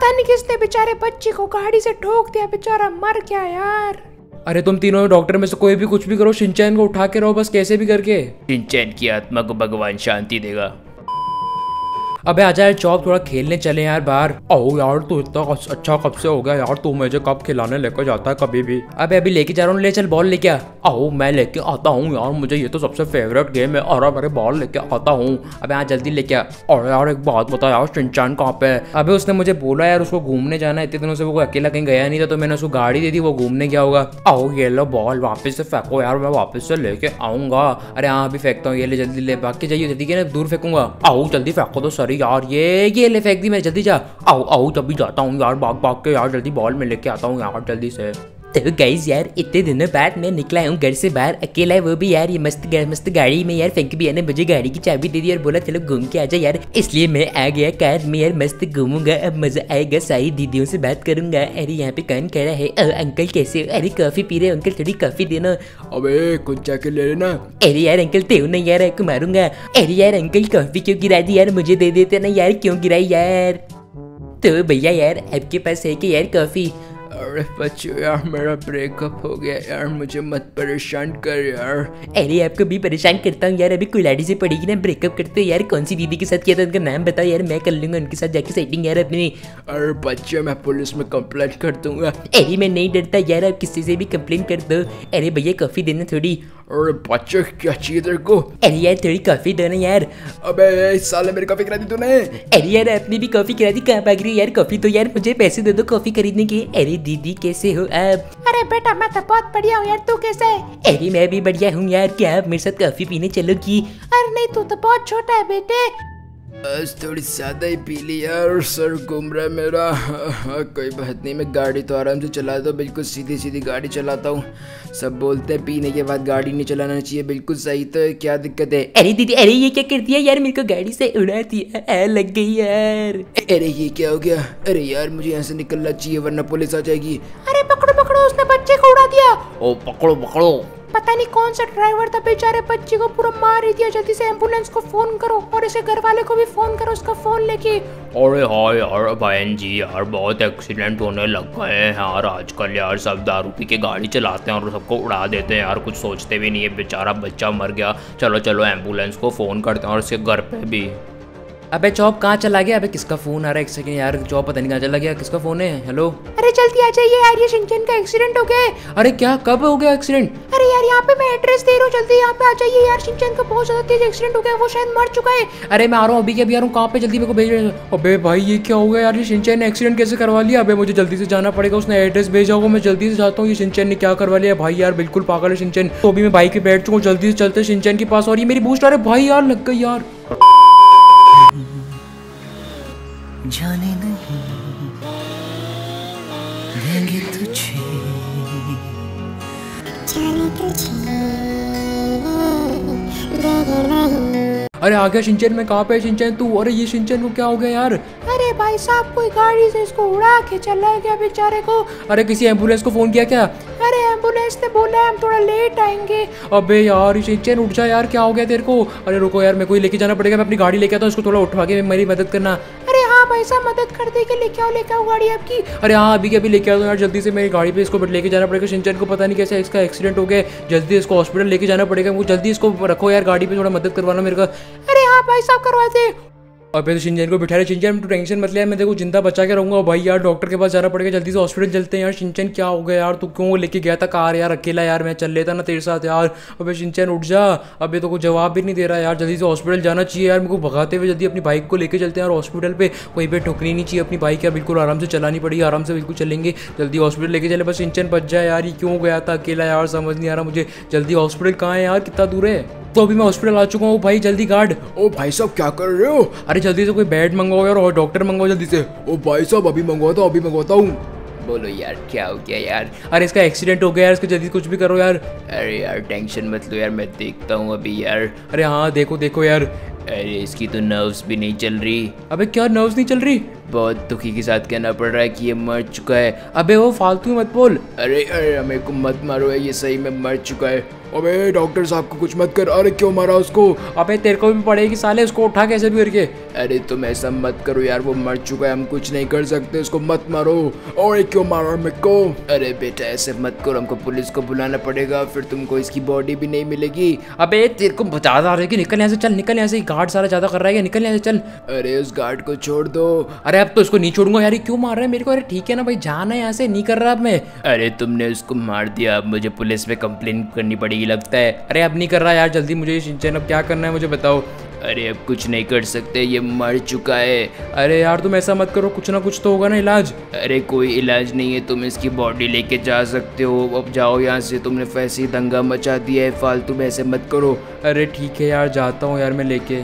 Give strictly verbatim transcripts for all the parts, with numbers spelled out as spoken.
पता नहीं किसने बेचारे बच्चे को गाड़ी से ठोक दिया, बेचारा मर गया यार। अरे तुम तीनों डॉक्टर में से कोई भी कुछ भी करो, शिनचैन को उठा के रहो बस, कैसे भी करके। शिनचैन की आत्मा को भगवान शांति देगा। अबे आजा यार चॉप, थोड़ा खेलने चले यार बाहर। ओ यार तू इतना अच्छा कब से हो गया यार, तू मुझे कब खिलाने लेकर जाता है कभी भी। अबे अभी लेके जा रहा हूँ, ले चल बॉल लेके आ। आओ मैं लेके आता हूँ यार, मुझे ये तो सबसे फेवरेट गेम है। और मेरे बॉल लेके आता हूँ। अबे हाँ जल्दी लेके आ। और यार एक बात बता यार, शिनचैन कहाँ पे है? अबे उसने मुझे बोला यार उसको घूमने जाना है, इतने दिनों से वो अकेला कहीं गया नहीं था, तो मैंने उसको गाड़ी दे दी, वो घूमने गया होगा। आओ ये लो बॉल, वापस से फेंको यार, मैं वापस से लेके आऊंगा। अरे हाँ अभी फेंकता हूँ, ये ले जल्दी ले, भाग के जाइए जल्दी के ना, दूर फेंकूंगा। आओ जल्दी फेंको तो सही यार, ये ये ले फेंक दी मैं, जल्दी जा। आओ आओ तभी जाता हूँ यार, भाग भाग के यार, जल्दी बॉल में लेके आता हूँ यार जल्दी से। तो गाइस यार इतने दिनों बाद मैं निकला हूँ घर से बाहर अकेला, वो भी यार ये मस्त मस्त गाड़ी में यार। फंकी भैया ने मुझे गाड़ी की चाबी दे दी और बोला चलो घूम के आजा यार, इसलिए मैं आ गया कार में यार, मस्त घूमूंगा, अब मजा आएगा, सारी दीदियों से बात करूंगा। अरे यहाँ पे कौन खड़ा है? अंकल कैसे हो? अरे कॉफी पी रहे अंकल, थोड़ी कॉफी देना। अबे कुछ जाके ले लेना। अरे यार अंकल तेऊ नहीं यार, आपको मारूंगा। अरे यार अंकल कॉफी क्यों गिरा दी यार, मुझे दे देते ना यार, क्यों गिराई यार? तो भैया यार आपके पास है कि यार कॉफी? अरे बच्चों यार मेरा ब्रेकअप हो गया यार, मुझे मत परेशान कर यार। अरे आपको भी परेशान करता हूँ यार, अभी कुल्हाड़ी से पड़ेगी ना, ब्रेकअप करते हो यार। कौन सी दीदी के साथ किया था, उनका नाम बताओ यार, मैं कर लूंगा उनके साथ जाके सेटिंग यार अपनी। अरे बच्चे मैं पुलिस में कंप्लेंट कर दूंगा। अरे मैं नहीं डरता यार, आप किसी से भी कंप्लेंट कर दो। अरे भैया कॉफी देना थोड़ी। अरे बच्चे क्या चाहिए तेरे को? अरे यार थोड़ी कॉफी दो ना यार। अबे इस साल मेरी कॉफी करा दी तूने। अरे यार आपने भी कॉफी करा दी, कहाँ भाग रही हो यार? कॉफी तो यार मुझे पैसे दे दो कॉफी खरीदने के। अरे दीदी कैसे हो आप? अरे बेटा मैं तो बहुत बढ़िया हूँ यार, तू कैसे है? अरे मैं भी बढ़िया हूँ यार, क्या आप मेरे साथ कॉफी पीने चलोगी? अरे नहीं तू तो बहुत छोटा है बेटे। बस थोड़ी ज्यादा ही पी ली यार, सर घूम रहा है मेरा। कोई बात नहीं, मैं गाड़ी तो आराम से चलाता हूँ, बिल्कुल सीधी सीधी गाड़ी चलाता हूँ। सब बोलते हैं पीने के बाद गाड़ी नहीं चलाना चाहिए, बिल्कुल सही, तो क्या दिक्कत है? अरे दीदी अरे ये क्या कर दिया यार, मेरे को गाड़ी से उड़ा दिया, लग गई यार। अरे ये क्या हो गया? अरे यार मुझे यहाँ से निकलना चाहिए वरना पुलिस आ जाएगी। अरे पकड़ो पकड़ो, उसने बच्चे को उड़ा दिया। ओ पकड़ो पकड़ो। पता नहीं कौन सा ड्राइवर था, बेचारे बच्चे को पूरा मार ही दिया। जल्दी से एम्बुलेंस को फोन करो और इसे घर वाले को भी फोन करो, उसका फोन लेके। अरे हाँ यार बहन जी यार, बहुत एक्सीडेंट होने लग गए हैं यार आजकल यार, सब दारू पी के गाड़ी चलाते हैं और सबको उड़ा देते हैं यार, कुछ सोचते भी नहीं है। बेचारा बच्चा मर गया, चलो चलो एम्बुलेंस को फ़ोन करते हैं और इसके घर पे भी। अबे चौप कहाँ चला गया? अबे किसका फोन आ रहा है? एक सेकंड यार, चौप पता नहीं कहाँ चला गया, किसका फोन है? हेलो। अरे जल्दी आ जाइए यार, ये शिनचैन का एक्सीडेंट हो गया है। अरे क्या, कब हो गया एक्सीडेंट? अरे यार यहाँ पे मैं एड्रेस दे रहा हूँ, जल्दी यहाँ पे आ जाइए यार। शिनचैन का बहुत ज्यादा तेज एक्सीडेंट हो गया, वो शायद मर चुका है। अरे मैं आ रहा हूँ अभी के अभी आ रहा हूँ, कहाँ पे? जल्दी मेरे को भेज रहे हैं। अबे भाई ये क्या हो गया यार, ये शिनचैन ने एक्सीडेंट कैसे करवा लिया? अबे मुझे जल्दी से जाना पड़ेगा, उसने एड्रेस भेजा होगा, मैं जल्दी से जाता हूँ। ये शिनचैन ने क्या करवा लिया भाई यार, बिल्कुल पागल है शिनचैन। तो अभी मैं बाइक पे बैठ चुका हूँ, जल्दी से चलते शिनचैन के पास। और ये मेरी बूस्ट, अरे भाई यार लग गई यार। जाने नहीं देंगे तुझे, जाने तुझे देंगे नहीं। अरे आ गया शिनचैन, मैं कहाँ पे है शिनचैन तू? अरे ये शिनचैन को क्या हो गया यार? अरे भाई साहब कोई गाड़ी से इसको उड़ा के चला गया बेचारे को। अरे किसी एम्बुलेंस को फोन किया क्या? अरे एम्बुलेंस ने बोला हम थोड़ा लेट आएंगे। अबे यार शिनचैन उठ जा यार, क्या हो गया तेरे को? अरे रुको यार, मेरे को ही लेके जाना पड़ेगा, मैं अपनी गाड़ी लेके आता हूँ, इसको थोड़ा उठवा के मेरी मदद करना। अरे हाँ भाई साहब मदद कर देंगे, लेके आओ लेके आओ गाड़ी आपकी। अरे हाँ अभी के अभी लेके आओ यार, जल्दी से मेरी गाड़ी पे इसको लेके जाना पड़ेगा। शिनचैन को पता नहीं कैसे इसका एक्सीडेंट हो गया, जल्दी इसको हॉस्पिटल लेके जाना पड़ेगा। वो जल्दी इसको रखो यार गाड़ी पे, थोड़ा मदद करवाना मेरे का। अरे हाँ भाई साहब करवाते। अबे तो शिनचैन को बिठा रहे। शिनचैन तू टेंशन मत ले, मैं देखो जिंदा बचा के रहूंगा। भाई यार डॉक्टर के पास जाना पड़ेगा, जल्दी से हॉस्पिटल चलते हैं यार। शिनचैन क्या हो गया यार, तू क्यों लेके गया था कार यार अकेला? यार मैं चल लेता ना तेरे साथ यार। अबे शिनचैन उठ जा, अबे तो कोई जवाब भी नहीं दे रहा यार, जल्दी से हॉस्पिटल जाना चाहिए यार। मेरे को भगाते हुए जल्दी अपनी बाइक को लेके चलते हैं यार हॉस्पिटल पे। कोई पे ठुकनी नहीं चाहिए अपनी बाइक यार, बिल्कुल आराम से चलानी पड़ेगी, आराम से बिल्कुल चलेंगे। जल्दी हॉस्पिटल लेके चले, बस शिनचैन बच जाए यार। ये क्यों गया था अकेला यार, समझ नहीं आ रहा मुझे। जल्दी हॉस्पिटल कहाँ है यार, कितना दूर है? तो अभी मैं हॉस्पिटल आ चुका हूँ भाई, जल्दी गार्ड। ओ भाई साहब क्या कर रहे हो? अरे जल्दी से कोई बेड मंगवाओ यार और डॉक्टर मंगवाओ जल्दी से। ओ भाई साहब अभी मंगवाता हूँ, अभी मंगवाता हूँ। बोलो यार क्या हो गया यार? अरे इसका एक्सीडेंट हो गया यार, इसको जल्दी कुछ भी करो यार। अरे यार टेंशन मत लो यार, मैं देखता हूँ अभी यार। अरे हाँ देखो देखो यार। अरे इसकी तो नर्व्स भी नहीं चल रही। अबे क्या नर्व्स नहीं चल रही? बहुत दुखी के साथ कहना पड़ रहा है कि ये मर चुका है। अबे वो फालतू मत बोल। अरे अरे मेरे को मत मारो, ये सही में मर चुका है। अबे डॉक्टर साहब को कुछ मत कर। अरे क्यों मारा उसको? अबे तेरे को भी पड़ेगी साले, उसको उठा कैसे भी करके। अरे तुम ऐसा मत करो यार, वो मर चुका है, हम कुछ नहीं कर सकते, उसको मत मारो। और क्यों मारा मेरे को? अरे बेटा ऐसे मत करो, हमको पुलिस को बुलाना पड़ेगा, फिर तुमको इसकी बॉडी भी नहीं मिलेगी। अबे तेरे को बता रहा है कि निकल यहाँ से, चल निकल यहाँ से, गार्ड सारा ज्यादा कर रहा है, निकल यहाँ से चल। अरे उस गार्ड को छोड़ दो। अरे अब तो इसको नहीं छोड़ूंगा यार, क्यों मार रहा है मेरे को? अरे ठीक है ना भाई, जाना है यहाँ से, नहीं कर रहा अब मैं। अरे तुमने उसको मार दिया, अब मुझे पुलिस में कंप्लेन करनी पड़ेगी लगता है। अरे अब नहीं कर रहा यार, जल्दी मुझे शिनचैन अब क्या करना है मुझे बताओ। अरे अब कुछ नहीं कर सकते, ये मर चुका है। अरे यार तुम ऐसा मत करो, कुछ ना कुछ तो होगा ना इलाज। अरे कोई इलाज नहीं है, तुम इसकी बॉडी लेके जा सकते हो, अब जाओ यहाँ से, तुमने वैसे ही दंगा मचा दिया है, फालतू में ऐसे मत करो। अरे ठीक है यार, जाता हूँ यार मैं लेके।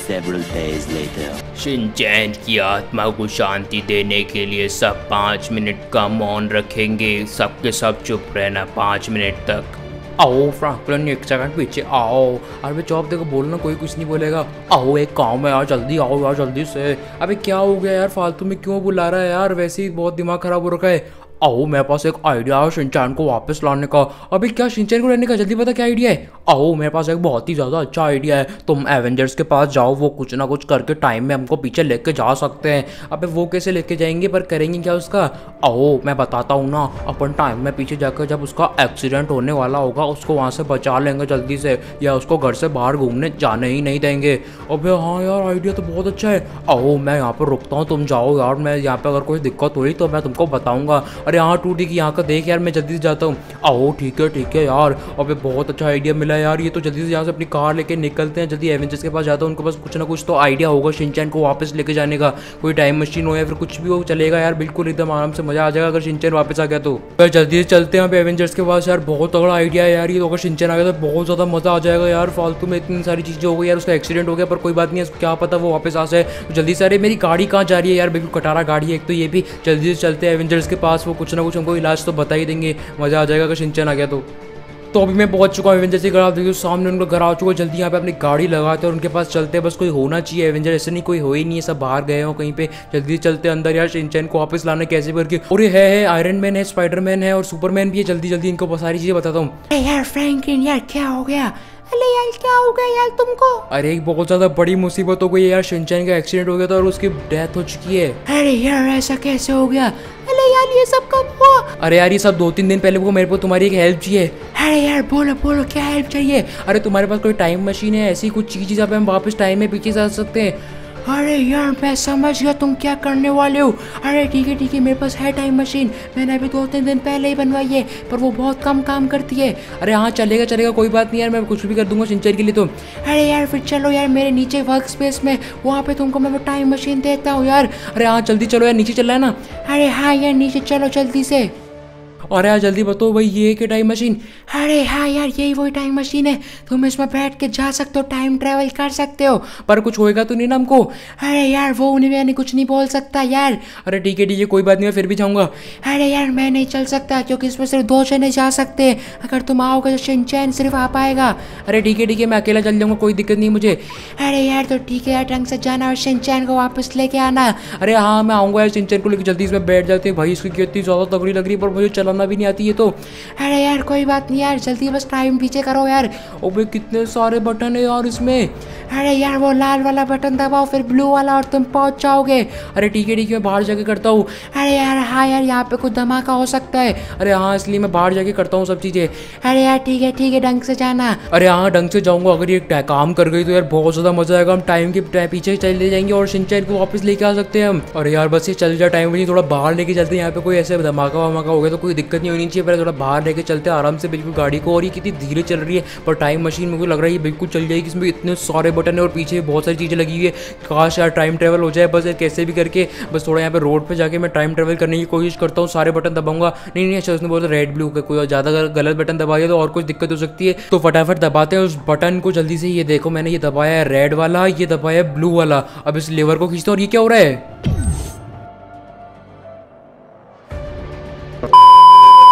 शिनचैन की आत्मा को शांति देने के लिए सब पाँच मिनट का मौन रखेंगे, सबके सब चुप रहना पाँच मिनट तक। आओ फ्रैंकलिन एक सेकंड पीछे आओ। अरे चौप देखो, बोलना कोई कुछ नहीं बोलेगा। आओ एक काम है यार, जल्दी आओ यार जल्दी से। अबे क्या हो गया यार, फालतू में क्यों बुला रहा है यार, वैसे ही बहुत दिमाग खराब हो रखा है। आओ मेरे पास एक आइडिया है शिनचैन को वापस लाने का। अभी क्या शिनचैन को लाने का, जल्दी पता क्या आइडिया है। आओ मेरे पास एक बहुत ही ज़्यादा अच्छा आइडिया है, तुम एवेंजर्स के पास जाओ, वो कुछ ना कुछ करके टाइम में हमको पीछे लेके जा सकते हैं। अबे वो कैसे लेके जाएंगे, पर करेंगे क्या उसका? आओ मैं बताता हूँ ना, अपन टाइम में पीछे जाकर जब उसका एक्सीडेंट होने वाला होगा उसको वहाँ से बचा लेंगे जल्दी से, या उसको घर से बाहर घूमने जाने ही नहीं देंगे। अबे हाँ यार आइडिया तो बहुत अच्छा है। आओ मैं यहाँ पर रुकता हूँ, तुम जाओ यार, मैं यहाँ पर अगर कोई दिक्कत हुई तो मैं तुमको बताऊँगा। अरे हाँ टू डी की यहाँ का देख यार, मैं जल्दी से जाता हूँ। आओ ठीक है ठीक है यार, अबे बहुत अच्छा आइडिया मिला यार, ये तो जल्दी से यहाँ से अपनी कार लेके निकलते हैं, जल्दी एवेंजर्स के पास जाता हूँ, उनके पास कुछ ना कुछ तो आइडिया होगा शिनचैन को वापस लेके जाने का। कोई टाइम मशीन हो या फिर कुछ भी हो चलेगा यार, बिल्कुल एकदम आराम से मजा आ जाएगा अगर शिनचैन वापस आ गया तो। यार जल्दी से चलते हैं एवेंजर्स के पास यार, बहुत तगड़ा आइडिया है यार ये, तो अगर शिनचैन आ गया तो बहुत ज़्यादा मजा आ जाएगा यार। फालतू में इतनी सारी चीज़ें हो गई यार, उसका एक्सीडेंट हो गया पर कोई बात नहीं है, क्या पता वो वापस आ जाए। तो जल्दी से, अरे मेरी गाड़ी कहाँ जा रही है यार, बिल्कुल कटारा गाड़ी है एक तो ये भी। जल्दी से चलते हैं एवेंजर्स के पास, वो कुछ ना कुछ हमको इलाज तो बता ही देंगे, मजा आ जाएगा अगर शिनचैन आ गया तो। तो अभी मैं पहुंच चुका हूँ एवेंजर्स के घर, आप देखिए सामने उनका घर आ चुका है। जल्दी यहाँ पे अपनी गाड़ी लगाते हैं और उनके पास चलते हैं, बस कोई होना चाहिए एवेंजर, ऐसे नहीं कोई हो ही नहीं है, सब बाहर गए हो कहीं पे। जल्दी चलते हैं अंदर यार, शिनचैन को वापस लाना कैसे करके। और ये है, है आयरन मैन है, स्पाइडरमैन है और सुपरमैन भी है। जल्दी जल्दी इनको सारी चीजें बताता हूँ। यार फ्रैंकलिन यार क्या हो गया? अरे यार क्या हो गया यार तुमको? अरे एक बहुत ज्यादा बड़ी मुसीबत हो गई यार, शिनचैन का एक्सीडेंट हो गया था और उसकी डेथ हो चुकी है। अरे यार ऐसा कैसे हो गया? अरे यार ये सब कब हुआ? अरे यार ये सब दो तीन दिन पहले वो, मेरे को तुम्हारी एक हेल्प चाहिए। अरे यार बोलो बोलो क्या हेल्प चाहिए? अरे तुम्हारे पास कोई टाइम मशीन है, ऐसी कुछ चीज जहाँ पे हम वापस टाइम में पीछे जा सकते हैं? अरे यार मैं समझ गया तुम क्या करने वाले हो। अरे ठीक है ठीक है, मेरे पास है टाइम मशीन, मैंने अभी दो तीन दिन पहले ही बनवाई है, पर वो बहुत कम काम करती है। अरे हाँ चलेगा चलेगा, कोई बात नहीं यार, मैं कुछ भी कर दूंगा शिनचैन के लिए तो। अरे यार फिर चलो यार मेरे नीचे वर्क स्पेस में, वहाँ पे तुमको मैं वो टाइम मशीन देता हूँ यार। अरे हाँ जल्दी चलो यार, नीचे चल रहा है ना? अरे हाँ यार नीचे चलो जल्दी से। अरे यार जल्दी बताओ भाई, ये है क्या टाइम मशीन? अरे हाँ यार यही वही टाइम मशीन है, तुम इसमें बैठ के जा सकते हो, टाइम ट्रेवल कर सकते हो। पर कुछ होएगा तो नहीं ना हमको? अरे यार वो उन्हें मैंने कुछ नहीं बोल सकता यार। अरे ठीक है ठीक है, कोई बात नहीं, मैं फिर भी जाऊंगा। अरे यार मैं नहीं चल सकता क्योंकि इसमें सिर्फ दो जने जा सकते हैं, अगर तुम आओगे तो शिनचैन सिर्फ आ पाएगा। अरे ठीक है ठीक है, मैं अकेला चल जाऊंगा, कोई दिक्कत नहीं मुझे। अरे यार तो ठीक है यार, ढंग से जाना और शिनचैन को वापस लेके आना। अरे हाँ मैं आऊंगा यार, शिनचैन को लेकर जल्दी इसमें बैठ जाते हैं। भाई इसकी कितनी ज़्यादा तगड़ी लग रही है, पर मुझे चलाना भी नहीं आती है तो। अरे यार कोई बात नहीं यार, जल्दी बस टाइम पीछे करो यार। ओबे कितने सारे बटन है यार इसमें। अरे यार वो लाल वाला बटन दबाओ, फिर ब्लू वाला, और तुम पहुंच जाओगे। अरे ठीक है ठीक है, मैं बाहर जाके करता हूँ। अरे यार हाँ यार यहाँ पे कुछ धमाका हो सकता है। अरे हाँ इसलिए मैं बाहर जाके करता हूँ सब चीज़ें। अरे यार ठीक है ठीक है, ढंग से जाना। अरे हाँ ढंग से जाऊंगा, अगर ये टा- काम कर गई तो यार बहुत ज़्यादा मजा आएगा, हम टाइम के पीछे चले जाएंगे और शिनचैन को वापस लेके आ सकते हैं हम। अरे यार बस ये चल जाए टाइम मशीन, थोड़ा बाहर लेके चलते हैं, यहाँ पे कोई ऐसे धमाका वमाका हो गया तो कोई दिक्कत नहीं होनी चाहिए, पहले थोड़ा बाहर लेके चलते हैं आराम से बिल्कुल गाड़ी को। और ये कितनी धीरे चल रही है, पर टाइम मशीन मुझे लग रहा है ये बिल्कुल चल जाएगी, इसमें इतने सारे बटन है और पीछे बहुत सारी चीज़ें लगी हुई है। काश यार टाइम ट्रेवल हो जाए बस कैसे भी करके, बस थोड़ा यहाँ पे रोड पे जाके मैं टाइम ट्रेवल करने की कोशिश करता हूँ, सारे बटन दबाऊंगा। नहीं नहीं अच्छा उसने बोला रेड ब्लू का, कोई ज़्यादा गलत बटन दबा दिया तो और कुछ दिक्कत हो सकती है, तो फटाफट दबाते हैं उस बटन को जल्दी से। ये देखो मैंने ये दबाया है रेड वाला, ये दबाया है ब्लू वाला, अब इस लेवर को खींचता हूँ और ये क्या हो रहा है?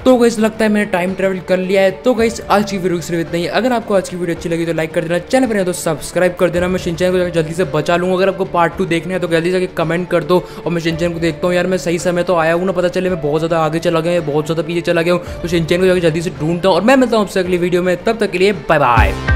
तो गाइस लगता है मैंने टाइम ट्रेवल कर लिया है। तो गाइस आज की वीडियो सिर्फ इतना ही। अगर आपको आज की वीडियो अच्छी लगी तो लाइक कर देना, चैनल पर तो सब्सक्राइब कर देना। मैं शिनचैन को जल्दी से बचा लूँगा। अगर आपको पार्ट टू देखना है तो जल्दी से कमेंट कर दो और मैं शिनचैन को देखता हूँ। यार मैं सही समय तो आया हूँ ना, पता चले मैं बहुत ज़्यादा आगे चला गया, बहुत ज़्यादा पीछे चला गया हूँ। तो शिनचैन को जाकर जल्दी से ढूंढता हूँ और मैं मिलता हूँ आपसे अगली वीडियो में। तब तक के लिए बाय बाय।